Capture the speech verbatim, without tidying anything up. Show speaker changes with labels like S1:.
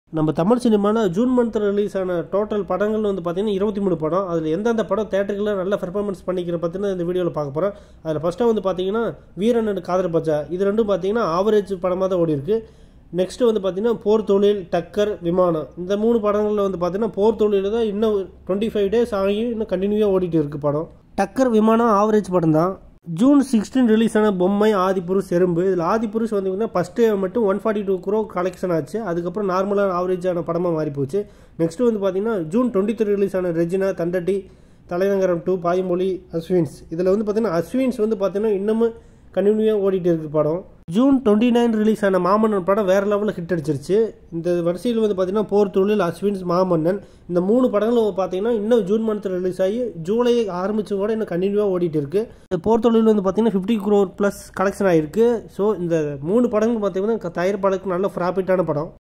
S1: நம்ம தமிழ் சினிமாவில் June month release ஆன டோட்டல் படங்கள் வந்து பார்த்தீங்கன்னா இருபத்தி மூணு படம். அதில் எந்தெந்த படம் தேட்டருக்குள்ள நல்ல பெர்ஃபார்மன்ஸ் பண்ணிக்கிற பற்றின இந்த வீடியோவில் பார்க்க போகிறோம். அதில் ஃபஸ்ட்டாக வந்து பார்த்தீங்கன்னா வீரன் அண்ட் காதர் பச்சா, இது ரெண்டும் பார்த்தீங்கன்னா ஆவரேஜ் படமாக தான் ஓடி இருக்கு. நெக்ஸ்ட்டு வந்து பார்த்தீங்கன்னா போர் தொழில், டக்கர், விமானம், இந்த மூணு படங்களில் வந்து பார்த்தீங்கன்னா போர் தொழில் தான் இன்னும் டுவெண்ட்டி ஃபைவ் டேஸ் ஆகி இன்னும் கண்டினியூவாக ஓடிட்டு இருக்குது படம். டக்கர், விமானம் ஆவரேஜ் படம் தான். ஜூன் சிக்ஸ்டீன் ரிலீஸ் ஆன பொம்மை, ஆதிபுருஷ், எறும்பு. இதில் ஆதிபுருஷ் வந்து ஃபஸ்ட்டு மட்டும் one forty two crore collection ஆச்சு. அதுக்கப்புறம் நார்மலாக ஆவரேஜான படமாக மாறி போச்சு. நெக்ஸ்ட்டு வந்து பார்த்தீங்கன்னா ஜூன் டுவெண்ட்டி த்ரீ ரிலீஸ் ஆன ரெஜினா, தண்டட்டி, தலைநகரம் டூ, பாய்மொழி, அஸ்வின்ஸ். இதில் வந்து பார்த்தீங்கன்னா அஸ்வின்ஸ் வந்து பார்த்தீங்கன்னா இன்னமும் கண்டினியூவாக ஓடிட்டு இருக்கு படம். ஜூன் டுவெண்ட்டி நைன் ரிலீஸ் ஆன மாமன்னன் படம் வேறு லெவலில் ஹிட் அடிச்சிருச்சு. இந்த வரிசையில் வந்து பார்த்தீங்கன்னா போர் தொழில், அஸ்வின்ஸ், மாமன்னன், இந்த மூணு படங்களும் பார்த்தீங்கன்னா இன்னும் ஜூன் மந்த் ரிலீஸ் ஆகி ஜூலை ஆரம்பிச்சு கூட இன்னும் கண்டினியூவாக ஓடிட்டு இருக்கு. இந்த போர் தொழில் வந்து பார்த்தீங்கன்னா ஃபிஃப்டி க்ரோர் ப்ளஸ் கலெக்ஷன் ஆகிருக்கு. ஸோ இந்த மூணு படங்கள் பார்த்தீங்கன்னா தயாரிப்பாளருக்கு நல்ல ப்ராஃபிட்டான படம்.